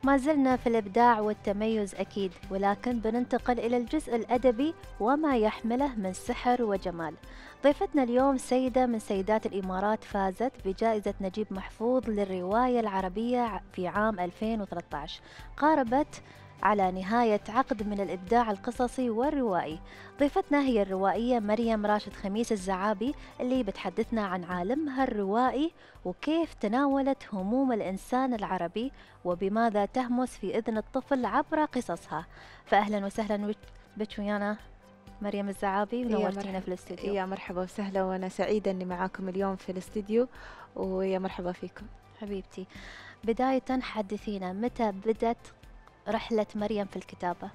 ما زلنا في الإبداع والتميز أكيد، ولكن بننتقل إلى الجزء الأدبي وما يحمله من سحر وجمال. ضيفتنا اليوم سيدة من سيدات الإمارات، فازت بجائزة نجيب محفوظ للرواية العربية في عام 2013، قاربت على نهاية عقد من الإبداع القصصي والروائي. ضيفتنا هي الروائية مريم راشد خميس الزعابي، اللي بتحدثنا عن عالمها الروائي وكيف تناولت هموم الإنسان العربي وبماذا تهمس في إذن الطفل عبر قصصها. فأهلا وسهلا بك ويانا مريم الزعابي، ونورتينا في الاستوديو. يا مرحبا وسهلا، وأنا سعيدة أني معاكم اليوم في الاستوديو، ويا مرحبا فيكم حبيبتي، بداية حدثينا متى بدت رحلة مريم في الكتابة؟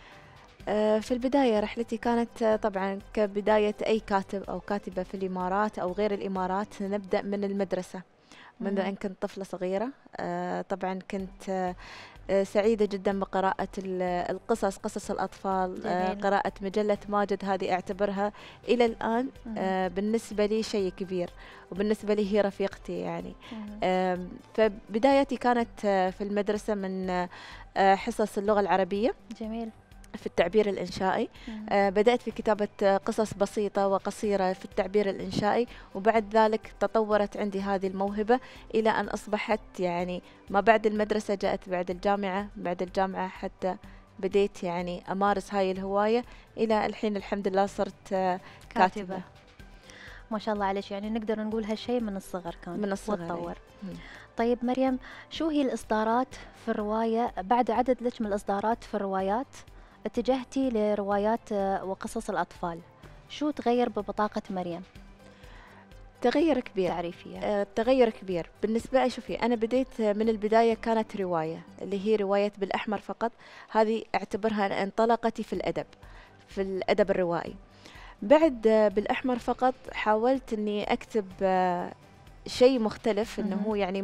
في البداية رحلتي كانت طبعا كبداية أي كاتب أو كاتبة في الإمارات أو غير الإمارات، نبدأ من المدرسة منذ أن كنت طفلة صغيرة. طبعا كنت سعيدة جدا بقراءة القصص، قصص الأطفال. قراءة مجلة ماجد هذه أعتبرها إلى الآن بالنسبة لي شيء كبير، وبالنسبة لي هي رفيقتي يعني. فبدايتي كانت في المدرسة من حصص اللغة العربية. جميل. في التعبير الإنشائي. بدأت في كتابة قصص بسيطة وقصيرة في التعبير الإنشائي، وبعد ذلك تطورت عندي هذه الموهبة إلى أن أصبحت يعني ما بعد المدرسة جاءت بعد الجامعة، بعد الجامعة حتى بديت يعني أمارس هاي الهواية إلى الحين الحمد لله صرت كاتبة. ما شاء الله عليك، يعني نقدر نقول هالشيء من الصغر كان من الصغر وتطور. طيب مريم، شو هي الإصدارات في الرواية بعد عدد لك من الإصدارات في الروايات اتجهتي لروايات وقصص الأطفال؟ شو تغير ببطاقة مريم؟ تغير كبير. تعريفية. تغير كبير بالنسبة لي. شوفي، أنا بديت من البداية كانت رواية اللي هي رواية بالأحمر فقط، هذه أعتبرها انطلقتي في الأدب، في الأدب الروائي. بعد بالأحمر فقط حاولت أني أكتب شيء مختلف، أنه هو يعني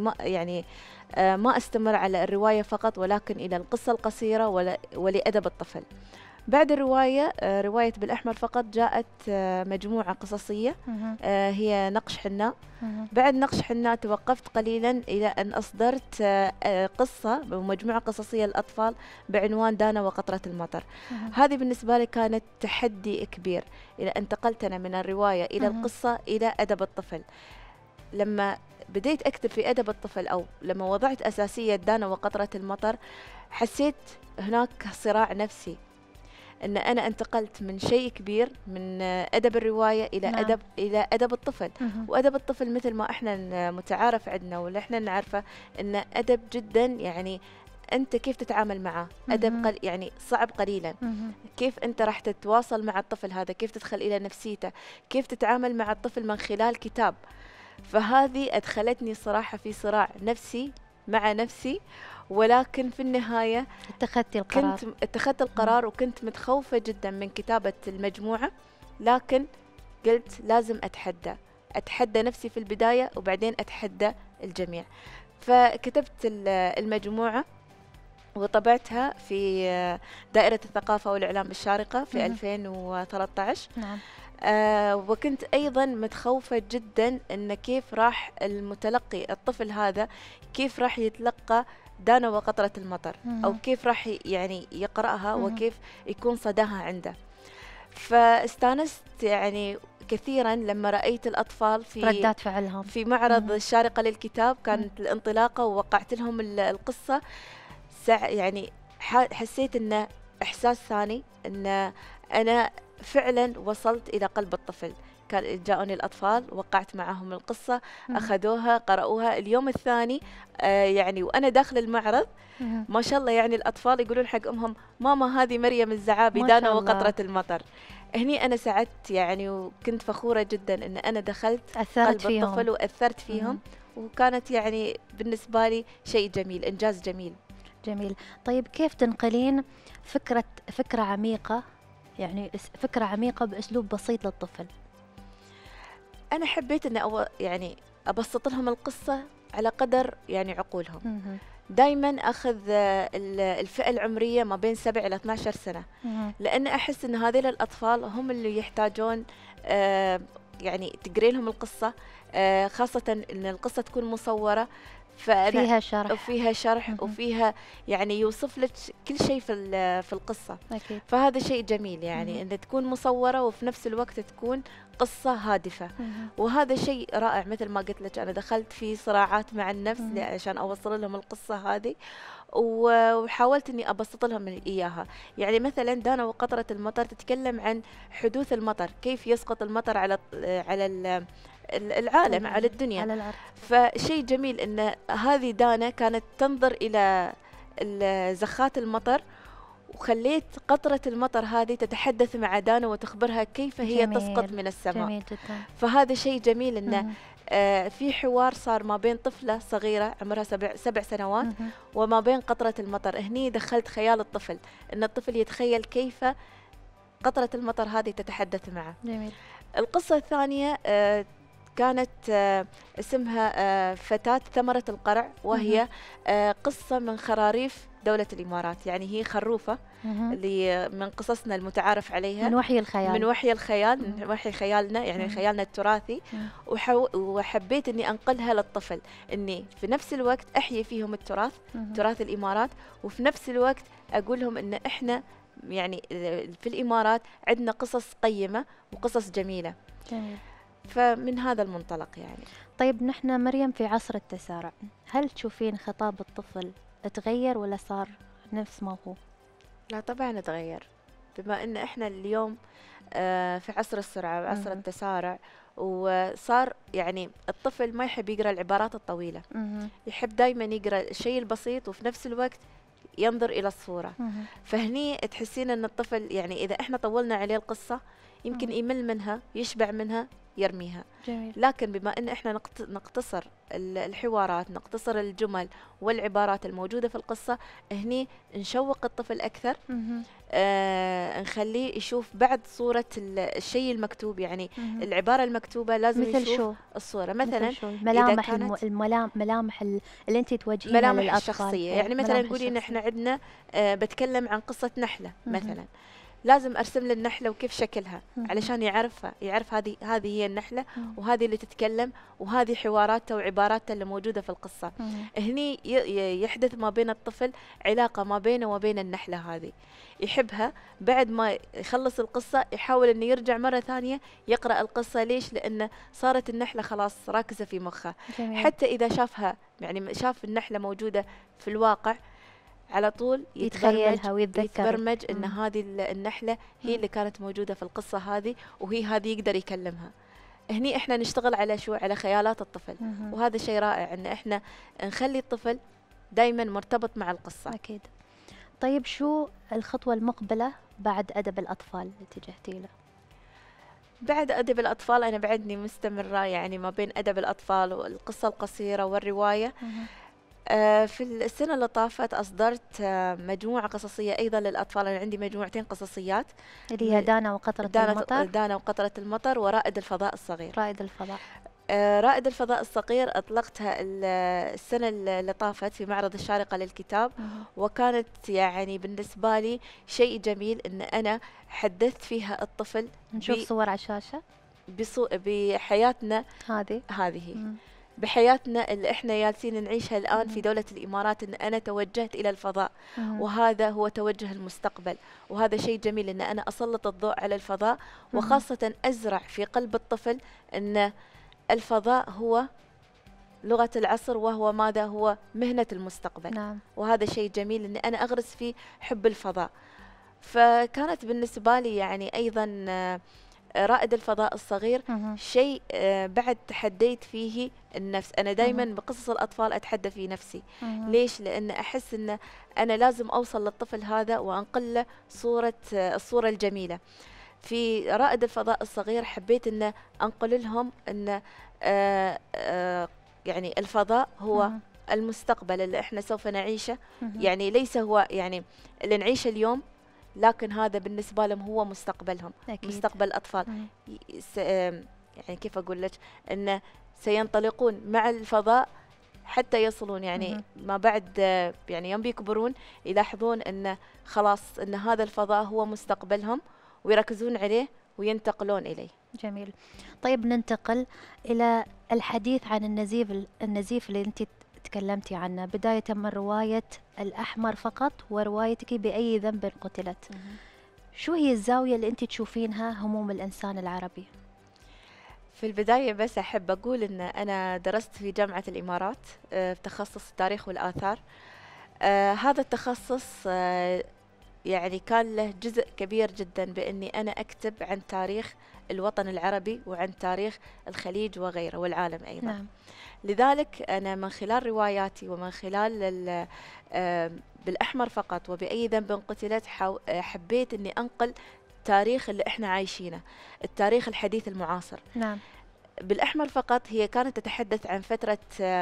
ما أستمر على الرواية فقط، ولكن إلى القصة القصيرة ولأدب الطفل. بعد الرواية رواية بالأحمر فقط جاءت مجموعة قصصية هي نقش حناء. بعد نقش حناء توقفت قليلا إلى أن أصدرت قصة ومجموعة قصصية للأطفال بعنوان دانا وقطرة المطر. هذه بالنسبة لي كانت تحدي كبير، إلى أن انتقلت أنا من الرواية إلى القصة إلى أدب الطفل. لما بديت أكتب في أدب الطفل، أو لما وضعت أساسية دانا وقطرة المطر، حسيت هناك صراع نفسي، أن أنا انتقلت من شيء كبير من أدب الرواية إلى إلى أدب الطفل. وأدب الطفل مثل ما إحنا متعارف عندنا واللي إحنا نعرفه، أن أدب جدا يعني أنت كيف تتعامل معه. أدب يعني صعب قليلا. كيف أنت راح تتواصل مع الطفل هذا، كيف تدخل إلى نفسيته، كيف تتعامل مع الطفل من خلال كتاب. فهذه أدخلتني صراحة في صراع نفسي مع نفسي، ولكن في النهاية اتخذت القرار وكنت متخوفة جدا من كتابة المجموعة، لكن قلت لازم أتحدى نفسي في البداية وبعدين أتحدى الجميع. فكتبت المجموعة وطبعتها في دائرة الثقافة والإعلام بالشارقة في 2013. نعم. وكنت أيضا متخوفة جدا أن كيف راح المتلقي الطفل هذا كيف راح يتلقى دانا وقطرة المطر، أو كيف راح يعني يقرأها وكيف يكون صداها عنده. فاستانست يعني كثيرا لما رأيت الأطفال في ردات فعلهم في معرض الشارقة للكتاب. كانت الانطلاقة ووقعت لهم القصة. يعني حسيت أنه إحساس ثاني، أن أنا فعلا وصلت إلى قلب الطفل. كان جاءوني الأطفال، وقعت معهم القصة، أخذوها قرأوها. اليوم الثاني يعني وأنا داخل المعرض ما شاء الله، يعني الأطفال يقولون حق أمهم ماما هذه مريم الزعابي دانا وقطرة المطر. هني أنا سعدت يعني، وكنت فخورة جدا أن أنا دخلت قلب الطفل وأثرت فيهم. وكانت يعني بالنسبة لي شيء جميل، إنجاز جميل. جميل. طيب كيف تنقلين فكرة عميقة، يعني فكرة عميقة بأسلوب بسيط للطفل؟ أنا حبيت أن يعني أبسط لهم القصة على قدر يعني عقولهم. دايما أخذ الفئة العمرية ما بين 7 إلى 12 سنة، لأن أحس أن هذيل الأطفال هم اللي يحتاجون يعني تقري لهم القصة، خاصة أن القصة تكون مصورة. فأنا فيها شرح. وفيها شرح وفيها يعني يوصف لك كل شيء في القصة. أكيد. فهذا شيء جميل يعني أن تكون مصورة وفي نفس الوقت تكون قصة هادفة. وهذا شيء رائع. مثل ما قلت لك أنا دخلت في صراعات مع النفس عشان أوصل لهم القصة هذه، وحاولت اني ابسط لهم اياها. يعني مثلا دانا وقطرة المطر تتكلم عن حدوث المطر، كيف يسقط المطر على العالم، على الدنيا، على الأرض. فشيء جميل ان هذه دانا كانت تنظر الى زخات المطر، وخليت قطرة المطر هذه تتحدث مع دانا وتخبرها كيف هي جميل. تسقط من السماء. جميل جدا. فهذا شيء جميل انه في حوار صار ما بين طفلة صغيرة عمرها 7 سنوات وما بين قطرة المطر. هني دخلت خيال الطفل، ان الطفل يتخيل كيف قطرة المطر هذه تتحدث معه. جميل. القصة الثانية كانت اسمها فتاة ثمرة القرع، وهي قصة من خراريف دولة الإمارات. يعني هي خروفة اللي من قصصنا المتعارف عليها، من وحي الخيال، من وحي الخيال، من وحي خيالنا، يعني خيالنا التراثي. وحبيت أني أنقلها للطفل، أني في نفس الوقت أحيي فيهم التراث، تراث الإمارات، وفي نفس الوقت أقول لهم أن إحنا يعني في الإمارات عندنا قصص قيمة وقصص جميلة. جميل. فمن هذا المنطلق يعني. طيب نحن مريم في عصر التسارع، هل تشوفين خطاب الطفل تغير ولا صار نفس ما هو؟ لا طبعا تغير، بما ان احنا اليوم في عصر السرعة وعصر التسارع، وصار يعني الطفل ما يحب يقرأ العبارات الطويلة، يحب دايما يقرأ الشيء البسيط وفي نفس الوقت ينظر إلى الصورة. فهني تحسين أن الطفل يعني إذا إحنا طولنا عليه القصة يمكن يمل منها، يشبع منها، يرميها. جميل. لكن بما أن إحنا نقتصر الحوارات، نقتصر الجمل والعبارات الموجودة في القصة، هني نشوق الطفل أكثر، نخليه يشوف بعد صورة الشيء المكتوب. يعني العبارة المكتوبة لازم مثل يشوف شو؟ الصورة. مثلا ملامح ملامح اللي انت توجهينها ملامح للأطفال الشخصية. يعني مثلا قولي ان احنا عندنا بتكلم عن قصة نحلة مثلا، لازم ارسم له النحلة وكيف شكلها علشان يعرفها، يعرف هذه هي النحلة وهذه اللي تتكلم وهذه حواراتها وعباراتها اللي موجودة في القصة. هني يحدث ما بين الطفل علاقة ما بينه وبين النحلة هذه، يحبها. بعد ما يخلص القصة يحاول انه يرجع مرة ثانية يقرأ القصة. ليش؟ لأنه صارت النحلة خلاص راكزة في مخه. حتى إذا شافها، يعني شاف النحلة موجودة في الواقع، على طول يتخيلها يتبرمج ان هذه النحلة هي اللي كانت موجودة في القصة هذه، وهي هذه يقدر يكلمها. هني احنا نشتغل على شو؟ على خيالات الطفل. وهذا شيء رائع ان احنا نخلي الطفل دايما مرتبط مع القصة. اكيد. طيب شو الخطوة المقبلة بعد أدب الأطفال اللي اتجهتي له؟ بعد أدب الأطفال أنا بعدني مستمرة يعني ما بين أدب الأطفال والقصة القصيرة والرواية. في السنة اللي طافت أصدرت مجموعة قصصية أيضا للأطفال. أنا عندي مجموعتين قصصيات اللي هي دانا وقطرة المطر. دانا وقطرة المطر ورائد الفضاء الصغير. رائد الفضاء. رائد الفضاء الصغير أطلقتها السنة اللي طافت في معرض الشارقة للكتاب، وكانت يعني بالنسبة لي شيء جميل إن أنا حدثت فيها الطفل. نشوف صور على الشاشة بحياتنا هذه بحياتنا اللي احنا جالسين نعيشها الآن في دولة الإمارات. إن أنا توجهت إلى الفضاء، وهذا هو توجه المستقبل، وهذا شيء جميل إن أنا أسلط الضوء على الفضاء، وخاصة أزرع في قلب الطفل أن الفضاء هو لغة العصر، وهو ماذا؟ هو مهنة المستقبل. نعم. وهذا شيء جميل إن أنا أغرس فيه حب الفضاء. فكانت بالنسبة لي يعني أيضا رائد الفضاء الصغير شيء بعد تحديت فيه النفس. أنا دايما بقصص الأطفال أتحدى في نفسي. ليش؟ لأن أحس أن أنا لازم أوصل للطفل هذا وأنقل له الصورة الجميلة. في رائد الفضاء الصغير حبيت أن أنقل لهم أن يعني الفضاء هو المستقبل اللي احنا سوف نعيشه. يعني ليس هو يعني اللي نعيشه اليوم، لكن هذا بالنسبة لهم هو مستقبلهم. أكيد. مستقبل الأطفال. يعني كيف أقول لك، أن سينطلقون مع الفضاء حتى يصلون يعني ما بعد يعني يوم بيكبرون يلاحظون أن خلاص أن هذا الفضاء هو مستقبلهم، ويركزون عليه وينتقلون إليه. جميل. طيب ننتقل إلى الحديث عن النزيف اللي أنت تكلمتي عنه بداية من رواية الأحمر فقط وروايتك بأي ذنب قتلت. شو هي الزاوية اللي أنت تشوفينها هموم الإنسان العربي؟ في البداية بس أحب أقول أن أنا درست في جامعة الإمارات بتخصص التاريخ والآثار. هذا التخصص يعني كان له جزء كبير جدا بأني أنا أكتب عن تاريخ الوطن العربي وعن تاريخ الخليج وغيره والعالم أيضا. نعم. لذلك أنا من خلال رواياتي ومن خلال بالأحمر فقط وبأي ذنب قتلت حبيت أني أنقل تاريخ اللي احنا عايشينه، التاريخ الحديث المعاصر. نعم. بالأحمر فقط هي كانت تتحدث عن فترة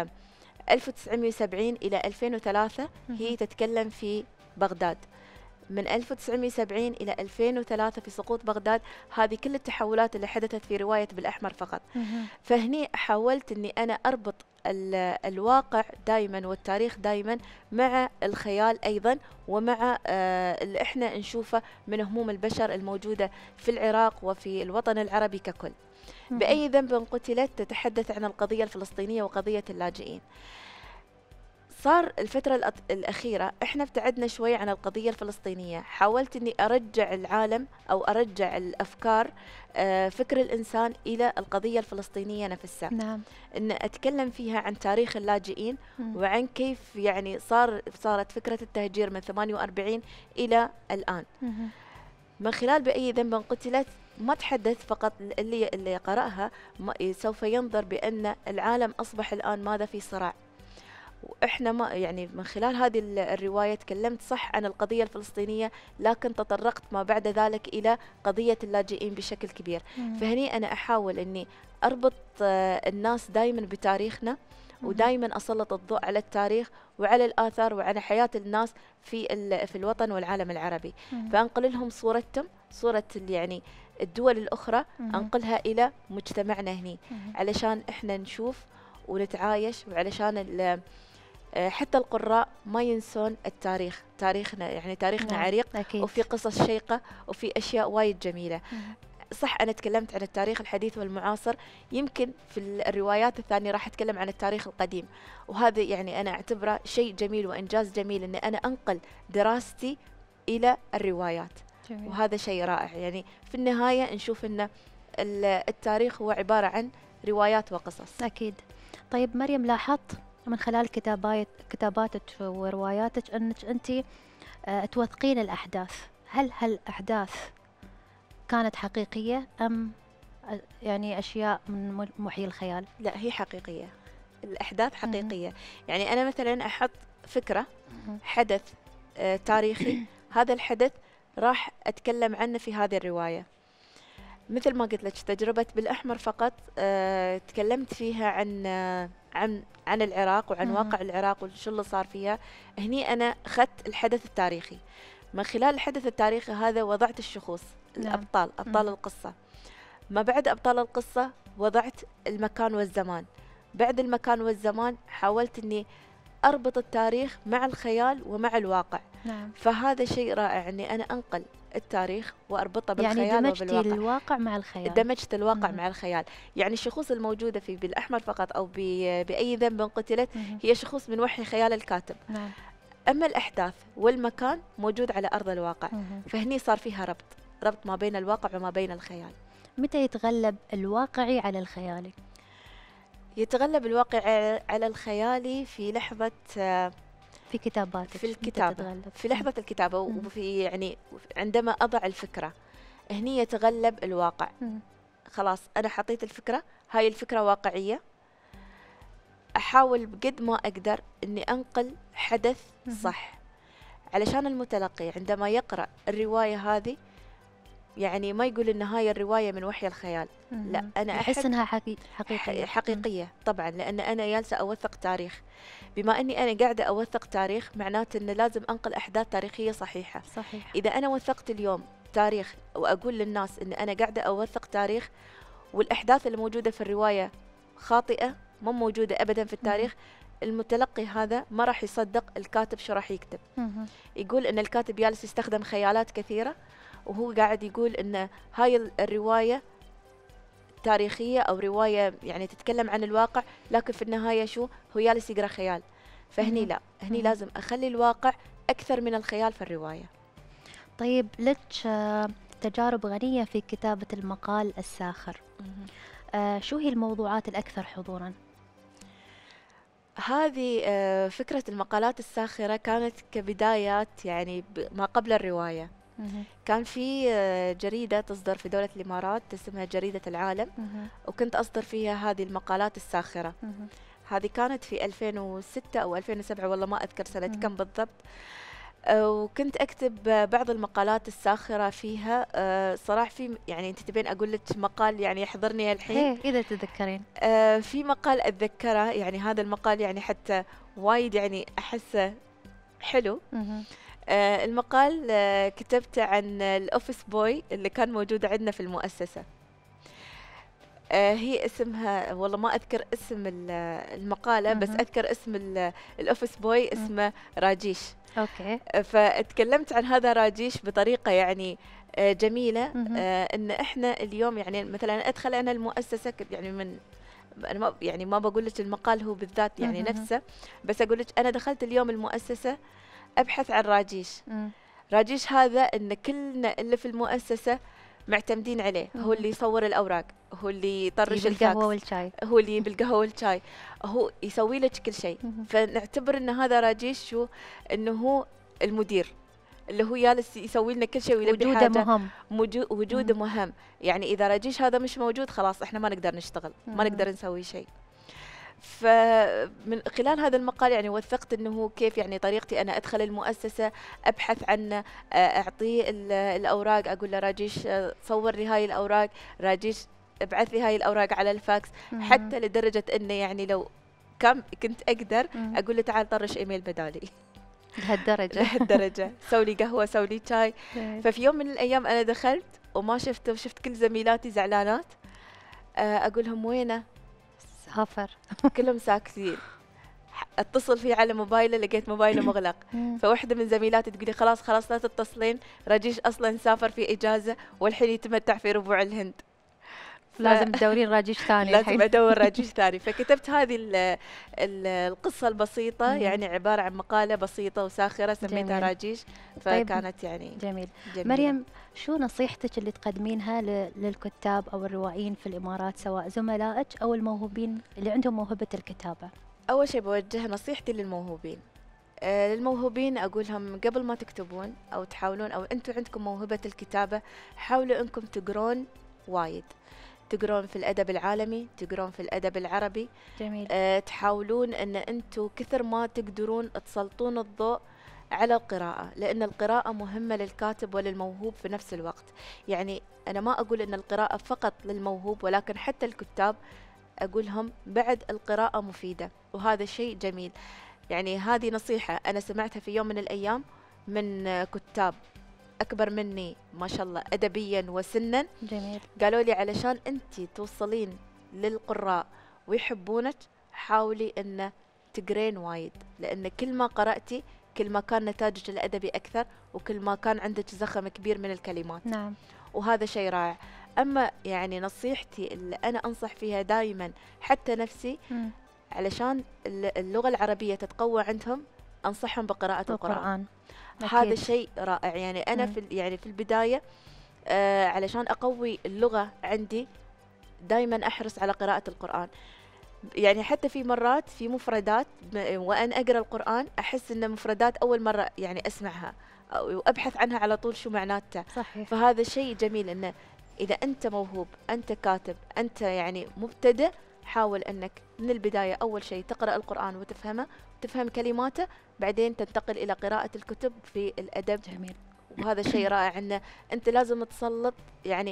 1970 إلى 2003. هي تتكلم في بغداد من 1970 إلى 2003 في سقوط بغداد. هذه كل التحولات اللي حدثت في رواية بالأحمر فقط. فهني حاولت أني أنا أربط الواقع دائما والتاريخ دائما مع الخيال أيضا ومع اللي احنا نشوفه من هموم البشر الموجودة في العراق وفي الوطن العربي ككل. بأي ذنب قتلت تتحدث عن القضية الفلسطينية وقضية اللاجئين. صار الفترة الأخيرة احنا ابتعدنا شوي عن القضية الفلسطينية. حاولت اني ارجع العالم او ارجع الافكار فكر الانسان الى القضية الفلسطينية نفسها. نعم. ان اتكلم فيها عن تاريخ اللاجئين وعن كيف يعني صارت فكرة التهجير من 48 الى الان. من خلال بأي ذنب قتلت ما تحدث فقط اللي قرأها سوف ينظر بأن العالم أصبح الآن ماذا في صراع. وإحنا ما يعني من خلال هذه الرواية تكلمت صح عن القضية الفلسطينية، لكن تطرقت ما بعد ذلك إلى قضية اللاجئين بشكل كبير. فهني أنا أحاول أني أربط الناس دائما بتاريخنا ودائما أسلط الضوء على التاريخ وعلى الآثار وعلى حياة الناس في الوطن والعالم العربي. فأنقل لهم صورتهم، صورة يعني الدول الأخرى، أنقلها إلى مجتمعنا هني علشان إحنا نشوف ونتعايش، وعلشان حتى القراء ما ينسون التاريخ. تاريخنا يعني تاريخنا عريق أكيد. وفي قصص شيقة وفي أشياء وايد جميلة. صح أنا تكلمت عن التاريخ الحديث والمعاصر، يمكن في الروايات الثانية راح أتكلم عن التاريخ القديم، وهذا يعني أنا أعتبره شيء جميل وإنجاز جميل أن أنا أنقل دراستي إلى الروايات. جميل. وهذا شيء رائع. يعني في النهاية نشوف أن التاريخ هو عبارة عن روايات وقصص. أكيد. طيب مريم، لاحظت من خلال كتاباتك ورواياتك أنك أنت توثقين الأحداث. هل هالأحداث كانت حقيقية أم يعني أشياء من محي الخيال؟ لا، هي حقيقية. الأحداث حقيقية. يعني أنا مثلا أحط فكرة حدث تاريخي، هذا الحدث راح أتكلم عنه في هذه الرواية. مثل ما قلت لك تجربة بالأحمر فقط تكلمت فيها عن العراق وعن واقع العراق وشو اللي صار فيها. هني أنا أخذت الحدث التاريخي، من خلال الحدث التاريخي هذا وضعت الشخوص، الأبطال، أبطال القصة. ما بعد أبطال القصة وضعت المكان والزمان. بعد المكان والزمان حاولت أني أربط التاريخ مع الخيال ومع الواقع. نعم. فهذا شيء رائع أني أنا أنقل التاريخ وأربطه بالخيال يعني وبالواقع. دمجتي الواقع مع الخيال. دمجت الواقع مع الخيال. يعني الشخوص الموجودة في بالأحمر فقط أو بأي ذنب قتلت هي شخوص من وحي خيال الكاتب. نعم. أما الأحداث والمكان موجود على أرض الواقع. فهني صار فيها ربط ما بين الواقع وما بين الخيال. متى يتغلب الواقعي على الخيالي؟ يتغلب الواقعي على الخيالي في لحظة في كتاباتك، في الكتابة، في لحظة الكتابة وفي يعني عندما أضع الفكرة هني يتغلب الواقع. خلاص أنا حطيت الفكرة، هاي الفكرة واقعية، أحاول بقد ما أقدر أني أنقل حدث صح علشان المتلقي عندما يقرأ الرواية هذه يعني ما يقول إن هاي الرواية من وحي الخيال. لا، أنا أحس إنها حقيقية طبعا، لأن أنا جالسة أوثق تاريخ. بما أني أنا قاعدة أوثق تاريخ معناته إن لازم أنقل أحداث تاريخية صحيحة. صحيح. إذا أنا وثقت اليوم تاريخ وأقول للناس إن أنا قاعدة أوثق تاريخ والأحداث اللي موجودة في الرواية خاطئة مو موجودة أبدا في التاريخ، المتلقي هذا ما راح يصدق الكاتب شو راح يكتب. يقول إن الكاتب جالس يستخدم خيالات كثيرة وهو قاعد يقول إن هاي الرواية تاريخية أو رواية يعني تتكلم عن الواقع، لكن في النهاية شو هو جالس يقرأ خيال. فهني مهم. لا، هني مهم. لازم أخلي الواقع أكثر من الخيال في الرواية. طيب لك تجارب غنية في كتابة المقال الساخر. مهم. شو هي الموضوعات الأكثر حضورا؟ هذه فكرة المقالات الساخرة كانت كبدايات، يعني ما قبل الرواية. مهم. كان في جريدة تصدر في دولة الإمارات اسمها جريدة العالم، مهم. وكنت أصدر فيها هذه المقالات الساخرة. مهم. هذه كانت في 2006 أو 2007، والله ما أذكر سنة مهم. كم بالضبط. وكنت أكتب بعض المقالات الساخرة فيها. صراحة في، يعني أنت تبين أقول لك مقال يعني يحضرني الحين. إيه إذا تتذكرين. في مقال أتذكره، يعني هذا المقال يعني حتى وايد يعني أحسه حلو. مهم. المقال كتبته عن الأوفيس بوي اللي كان موجود عندنا في المؤسسة. هي اسمها، والله ما أذكر اسم المقالة، بس مهم. أذكر اسم الأوفيس بوي مم. اسمه راجيش. أوكي. فتكلمت عن هذا راجيش بطريقة يعني جميلة. مهم. إن إحنا اليوم يعني مثلا أدخل أنا المؤسسة يعني من، أنا ما يعني ما بقول لك المقال هو بالذات يعني مهم. نفسه، بس أقول لك أنا دخلت اليوم المؤسسة أبحث عن راجيش. مم. راجيش هذا إن كلنا اللي في المؤسسة معتمدين عليه، هو مهم. اللي يصور الأوراق، هو اللي يطرش يجيب القهوة الفاكس، والشاي. هو اللي بالقهوة والشاي، هو يسوي لك كل شيء. مهم. فنعتبر ان هذا راجيش شو، انه هو المدير اللي هو جالس يسوي لنا كل شيء ويلبي وجوده حاجة. مهم. وجوده مم. مهم. يعني اذا راجيش هذا مش موجود خلاص احنا ما نقدر نشتغل، ما مهم. نقدر نسوي شيء. فمن خلال هذا المقال يعني وثقت انه كيف يعني طريقتي انا ادخل المؤسسة ابحث عنه. اعطيه الاوراق، اقول له راجيش صور لي هاي الاوراق، راجيش ابعث لي هاي الاوراق على الفاكس. مهم. حتى لدرجة انه يعني لو كنت اقدر مم. اقول له تعال طرش ايميل بدالي. لهالدرجة. لهالدرجة سوي لي قهوة، سوي لي شاي. إيه. ففي يوم من الايام انا دخلت وما شفته، وشفت كل زميلاتي زعلانات. اقول لهم وينه؟ سافر. كلهم ساكتين. اتصل فيه على موبايله، لقيت موبايله مغلق. مم. فواحدة من زميلاتي تقولي خلاص خلاص لا تتصلين، راجيش اصلا سافر في اجازة والحين يتمتع في ربوع الهند. لازم تدورين راجيش ثاني لازم الحين. ادور راجيش ثاني. فكتبت هذه القصة البسيطة، مم. يعني عبارة عن مقالة بسيطة وساخرة سميتها جميل. راجيش. طيب فكانت يعني جميل. جميلة. مريم، شو نصيحتك اللي تقدمينها للكتاب أو الروائيين في الإمارات، سواء زملائك أو الموهوبين اللي عندهم موهبة الكتابة؟ اول شيء بوجه نصيحتي للموهوبين. للموهوبين أقول لهم قبل ما تكتبون أو تحاولون، أو أنتم عندكم موهبة الكتابة، حاولوا أنكم تقرون وايد، تقرون في الأدب العالمي، تقرون في الأدب العربي. جميل. تحاولون أن أنتم كثر ما تقدرون تسلطون الضوء على القراءة، لأن القراءة مهمة للكاتب وللموهوب في نفس الوقت. يعني أنا ما أقول أن القراءة فقط للموهوب، ولكن حتى الكتاب أقولهم بعد القراءة مفيدة، وهذا شيء جميل. يعني هذه نصيحة أنا سمعتها في يوم من الأيام من كتاب أكبر مني ما شاء الله أدبيا وسنا. جميل. قالوا لي علشان أنت توصلين للقراء ويحبونك، حاولي أن تقرين وايد، لأن كل ما قرأتي كل ما كان نتاجك الأدبي أكثر، وكل ما كان عندك زخم كبير من الكلمات. نعم. وهذا شيء رائع. أما يعني نصيحتي اللي أنا أنصح فيها دائما حتى نفسي، مم. علشان اللغة العربية تتقوى عندهم، أنصحهم بقراءة القرآن. القرآن. هذا أكيد. شيء رائع. يعني أنا مم. يعني في البداية علشان أقوي اللغة عندي دائما أحرص على قراءة القرآن. يعني حتى في مرات في مفردات وأنا أقرأ القرآن أحس إن مفردات أول مرة يعني أسمعها وأبحث عنها على طول شو معناتها. صحيح. فهذا شيء جميل، إنه إذا أنت موهوب، أنت كاتب، أنت يعني مبتدئ، حاول أنك من البداية أول شيء تقرأ القرآن وتفهمه وتفهم كلماته، بعدين تنتقل إلى قراءة الكتب في الأدب. جميل. وهذا شيء رائع، أنه أنت لازم تسلط يعني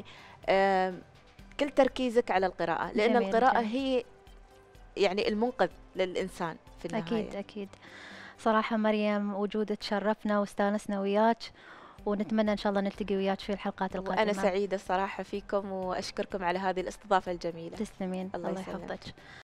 كل تركيزك على القراءة، لأن جميل. القراءة جميل. هي يعني المنقذ للإنسان في النهاية. أكيد أكيد. صراحة مريم وجودك شرفنا واستانسنا وياك، ونتمنى إن شاء الله نلتقي وياك في الحلقات القادمة. وأنا سعيدة الصراحة فيكم، وأشكركم على هذه الاستضافة الجميلة. تسلمين. الله الله يسلمك. يحفظك.